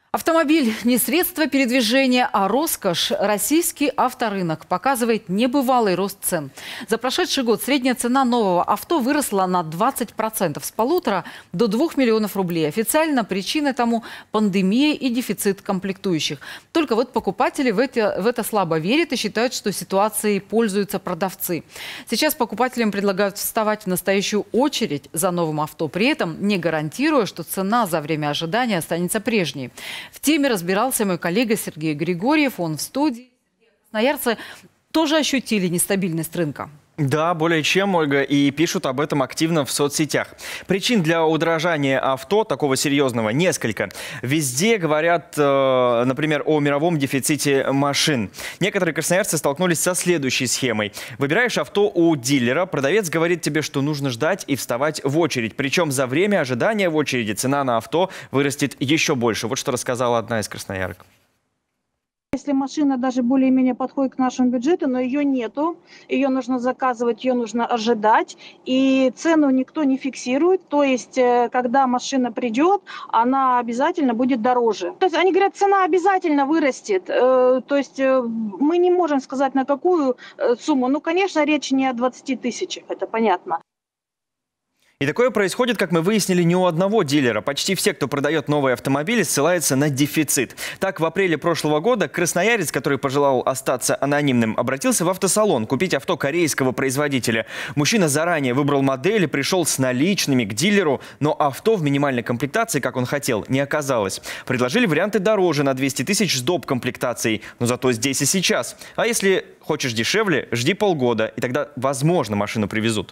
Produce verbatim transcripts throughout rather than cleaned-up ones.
Автомобиль – не средство передвижения, а роскошь. Российский авторынок показывает небывалый рост цен. За прошедший год средняя цена нового авто выросла на двадцать процентов, с полутора до двух миллионов рублей. Официально причиной тому пандемия и дефицит комплектующих. Только вот покупатели в это, в это слабо верят и считают, что ситуацией пользуются продавцы. Сейчас покупателям предлагают вставать в настоящую очередь за новым авто, при этом не гарантируя, что цена за время ожидания останется прежней. В теме разбирался мой коллега Сергей Григорьев. Он в студии. Красноярцы тоже ощутили нестабильность рынка. Да, более чем, Ольга, и пишут об этом активно в соцсетях. Причин для удорожания авто, такого серьезного, несколько. Везде говорят, э, например, о мировом дефиците машин. Некоторые красноярцы столкнулись со следующей схемой. Выбираешь авто у дилера, продавец говорит тебе, что нужно ждать и вставать в очередь. Причем за время ожидания в очереди цена на авто вырастет еще больше. Вот что рассказала одна из красноярок. Если машина даже более-менее подходит к нашему бюджету, но ее нету, ее нужно заказывать, ее нужно ожидать, и цену никто не фиксирует. То есть, когда машина придет, она обязательно будет дороже. То есть, они говорят, цена обязательно вырастет. То есть, мы не можем сказать, на какую сумму. Ну, конечно, речь не о двадцати тысячах, это понятно. И такое происходит, как мы выяснили, не у одного дилера. Почти все, кто продает новые автомобили, ссылаются на дефицит. Так, в апреле прошлого года красноярец, который пожелал остаться анонимным, обратился в автосалон купить авто корейского производителя. Мужчина заранее выбрал модель и пришел с наличными к дилеру, но авто в минимальной комплектации, как он хотел, не оказалось. Предложили варианты дороже на двести тысяч с доп. Комплектацией, но зато здесь и сейчас. А если хочешь дешевле, жди полгода, и тогда, возможно, машину привезут.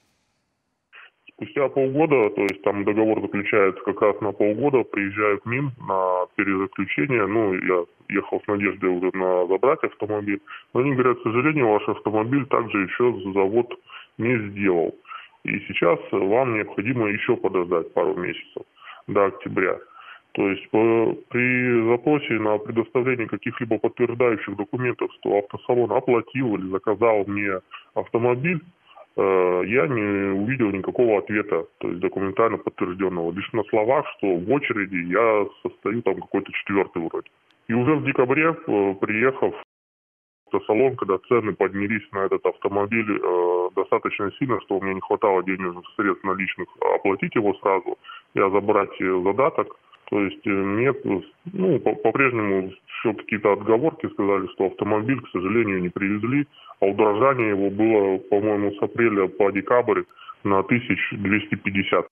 Спустя полгода, то есть там договор заключается как раз на полгода, приезжает МИН на перезаключение. Ну, я ехал с надеждой уже на забрать автомобиль. Но они говорят, к сожалению, ваш автомобиль также еще завод не сделал. И сейчас вам необходимо еще подождать пару месяцев до октября. То есть при запросе на предоставление каких-либо подтверждающих документов, что автосалон оплатил или заказал мне автомобиль, я не увидел никакого ответа, то есть документально подтвержденного. Лишь на словах, что в очереди я состою там какой-то четвертый вроде. И уже в декабре, приехав в автосалон, когда цены поднялись на этот автомобиль достаточно сильно, что у меня не хватало денежных средств наличных оплатить его сразу, я забрать задаток. То есть нет, ну, по-прежнему еще какие-то отговорки сказали, что автомобиль, к сожалению, не привезли, а удорожание его было, по-моему, с апреля по декабрь на тысячу двести пятьдесят.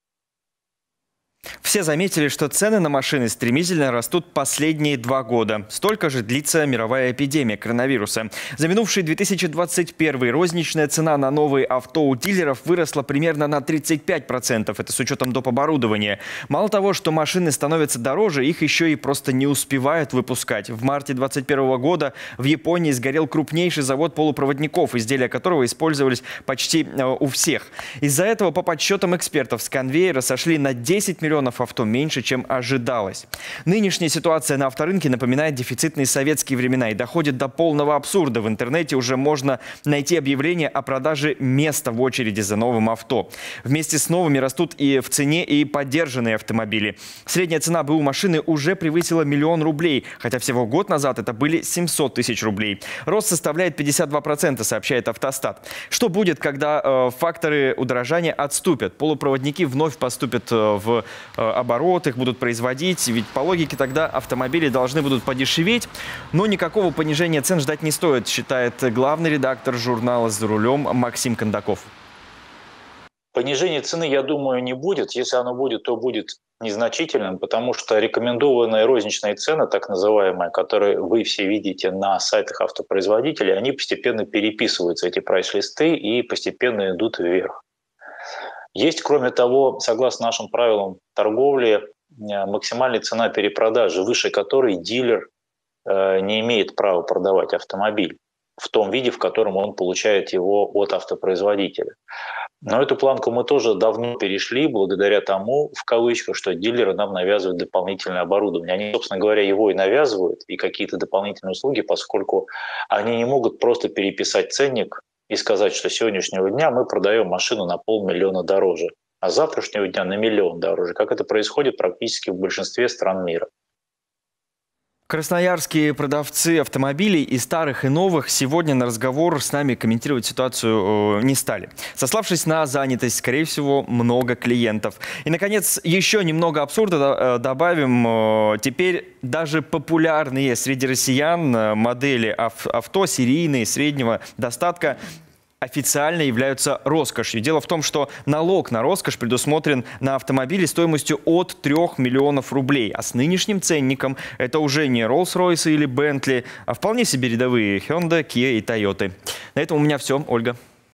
Все заметили, что цены на машины стремительно растут последние два года. Столько же длится мировая эпидемия коронавируса. За минувший две тысячи двадцать первый розничная цена на новые авто у дилеров выросла примерно на тридцать пять процентов. Это с учетом доп. Оборудования. Мало того, что машины становятся дороже, их еще и просто не успевают выпускать. В марте две тысячи двадцать первого года в Японии сгорел крупнейший завод полупроводников, изделия которого использовались почти у всех. Из-за этого, по подсчетам экспертов, с конвейера сошли на десять миллионов авто меньше, чем ожидалось. Нынешняя ситуация на авторынке напоминает дефицитные советские времена и доходит до полного абсурда. В интернете уже можно найти объявление о продаже места в очереди за новым авто. Вместе с новыми растут и в цене и подержанные автомобили. Средняя цена БУ машины уже превысила миллион рублей, хотя всего год назад это были семьсот тысяч рублей. Рост составляет пятьдесят два процента, сообщает Автостат. Что будет, когда э, факторы удорожания отступят? Полупроводники вновь поступят э, в э, оборот, их будут производить, ведь по логике тогда автомобили должны будут подешеветь, но никакого понижения цен ждать не стоит, считает главный редактор журнала «За рулем» Максим Кондаков. Понижения цены, я думаю, не будет. Если оно будет, то будет незначительным, потому что рекомендованные розничные цены, так называемые, которые вы все видите на сайтах автопроизводителей, они постепенно переписываются, эти прайс-листы, и постепенно идут вверх. Есть, кроме того, согласно нашим правилам торговли, максимальная цена перепродажи, выше которой дилер не имеет права продавать автомобиль в том виде, в котором он получает его от автопроизводителя. Но эту планку мы тоже давно перешли, благодаря тому, в кавычках, что дилеры нам навязывают дополнительное оборудование. Они, собственно говоря, его и навязывают, и какие-то дополнительные услуги, поскольку они не могут просто переписать ценник и сказать, что с сегодняшнего дня мы продаем машину на полмиллиона дороже, а с завтрашнего дня на миллион дороже, как это происходит практически в большинстве стран мира. Красноярские продавцы автомобилей и старых, и новых сегодня на разговор с нами комментировать ситуацию не стали. Сославшись на занятость, скорее всего, много клиентов. И, наконец, еще немного абсурда добавим. Теперь даже популярные среди россиян модели авто серийные, среднего достатка официально являются роскошью. Дело в том, что налог на роскошь предусмотрен на автомобили стоимостью от трёх миллионов рублей. А с нынешним ценником это уже не Rolls-Royce или Bentley, а вполне себе рядовые Hyundai, Kia и Toyota. На этом у меня все. Ольга.